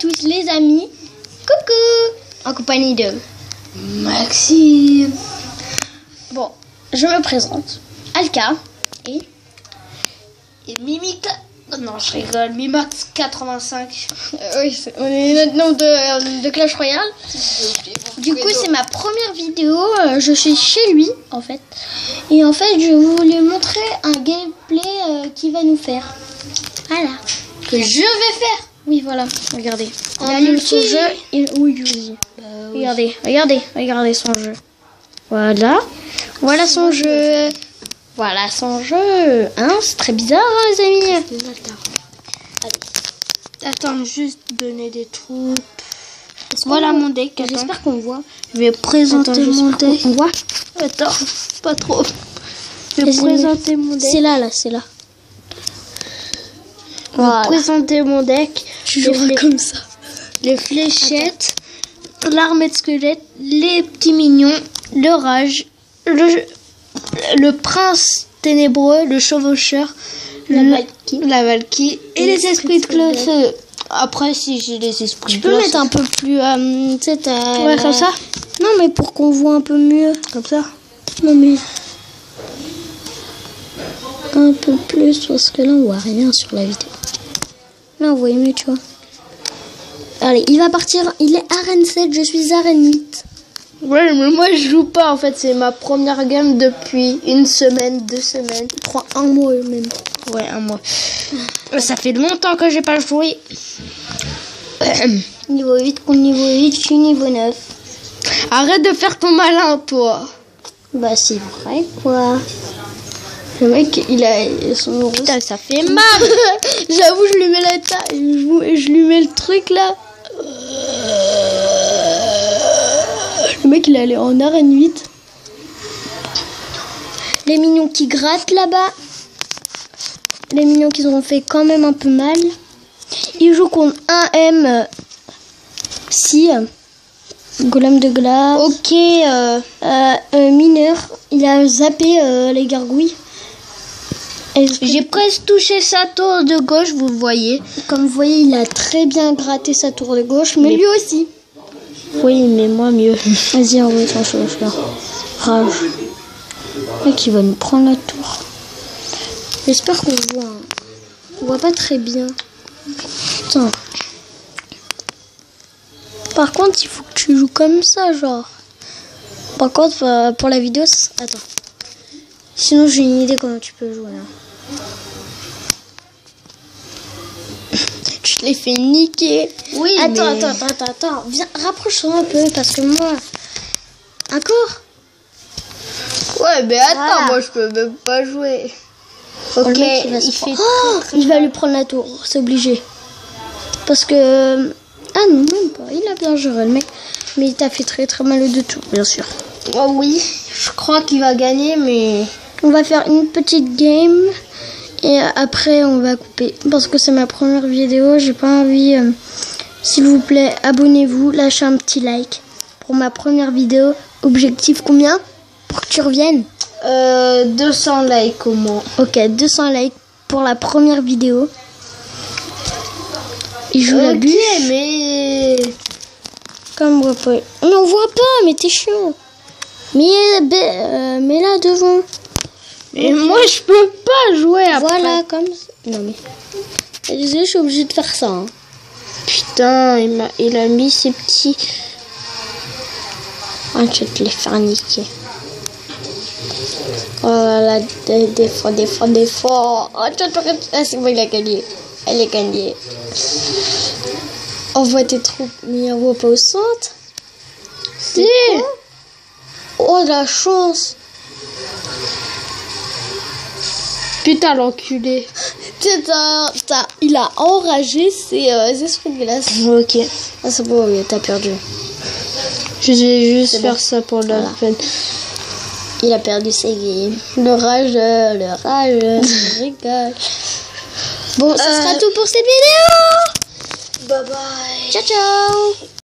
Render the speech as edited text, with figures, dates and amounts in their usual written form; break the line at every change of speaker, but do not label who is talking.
tous les amis. Coucou. En compagnie de
Maxime.
Bon, je me présente. Alka et
Mimic. Non, je rigole. Mimax 85.
oui, on est notre nom de Clash Royale. Du coup, c'est ma première vidéo. Je suis chez lui, en fait. Et en fait, je voulais montrer un gameplay qu'il va nous faire. Voilà.
Que je vais faire.
Oui, voilà. Regardez. Il
En
allume
multi.
son jeu. Oui, oui.
Oui.
Regardez son jeu. Voilà. Voilà son jeu. Voilà son jeu. Hein, c'est très bizarre, hein, les amis.
Attends, juste donner des troupes. Voilà mon deck. Attends.
J'espère qu'on voit.
Je vais présenter mon deck.
On voit.
Attends, pas trop. Je vais présenter mon deck.
C'est là, c'est là.
Je vais présenter mon deck.
Tu joueras comme ça.
Les fléchettes, l'armée de squelettes, les petits mignons, le rage, le prince ténébreux, le chevaucheur, la Valkyrie et les esprits de feu. Après, si j'ai les esprits
Tu peux mettre un peu plus... tu sais,
ouais, comme ça.
Non, mais pour qu'on voit un peu mieux.
Comme ça.
Non, mais... un peu plus, parce que là, on voit rien sur la vidéo. Là, on voit mieux, tu vois. Allez, il va partir. Il est arène 7, je suis arène 8.
Ouais, mais moi, je joue pas, en fait. C'est ma première game depuis une semaine, 2 semaines.
1 mois même.
Ouais, 1 mois. Ça fait longtemps que j'ai pas joué.
Niveau 8 contre niveau 8, je suis niveau 9.
Arrête de faire ton malin, toi.
Bah, c'est vrai, quoi. Le mec, il a son...
Putain, ça fait mal.
J'avoue, je lui mets la taille. Je lui mets le truc, là. Le mec, il est allé en arène 8. Les mignons qui grattent là-bas. Les mignons qui ont fait quand même un peu mal. Il joue contre 1M. Si. Golem de glace.
Ok.
Mineur. Il a zappé les gargouilles.
J'ai presque touché sa tour de gauche, vous le voyez.
Comme vous voyez, il a très bien gratté sa tour de gauche. Mais lui aussi.
Oui, mais moi mieux.
Vas-y, envoie ton chevaucheur. Rage. Le mec, il va nous prendre la tour. J'espère qu'on voit. On voit pas très bien. Putain. Par contre, il faut que tu joues comme ça, genre. Par contre, pour la vidéo... Attends. Sinon, j'ai une idée comment tu peux jouer. Hein. Tu te les fais niquer.
Oui,
attends,
mais...
attends. Viens, rapproche-toi un peu, parce que moi... Encore?
Ouais, mais attends,
Voilà.
moi je peux même pas jouer.
Oh,
Ok,
le mec, il va se
il fait...
prendre- il va lui prendre la tour, c'est obligé. Parce que... Ah non, même pas. Il a bien géré, le mec. Mais il t'a fait très très mal de tout, bien sûr.
Oh oui, je crois qu'il va gagner, mais...
On va faire une petite game. Et après, on va couper. Parce que c'est ma première vidéo. J'ai pas envie... S'il vous plaît, abonnez-vous. Lâchez un petit like. Pour ma première vidéo. Objectif combien? Pour que tu reviennes?
200 likes au moins.
Ok, 200 likes pour la première vidéo. Il joue la bûche.
mais...
Comme on voit pas. Mais on voit pas, mais t'es chiant. Mais là devant.
Et moi je peux pas jouer après.
Voilà, comme ça. Non mais. Désolé, je suis obligée de faire ça. Hein.
Putain, il a mis ses petits...
Ah, je vais te les faire niquer. Oh là là, défends. Oh, ah, c'est bon, il a gagné. Elle a gagné. Envoie tes troupes. Mais envoie pas au centre.
Si.
Oh, la chance.
Putain, l'enculé.
Il a enragé ses esprits de glace.
Ok.
Ah, c'est bon, oui, t'as perdu.
Je vais juste
C'est
faire
bon.
ça pour la peine.
Il a perdu ses games. Le rage, je rigole. Bon, ce sera tout pour cette vidéo.
Bye bye.
Ciao, ciao.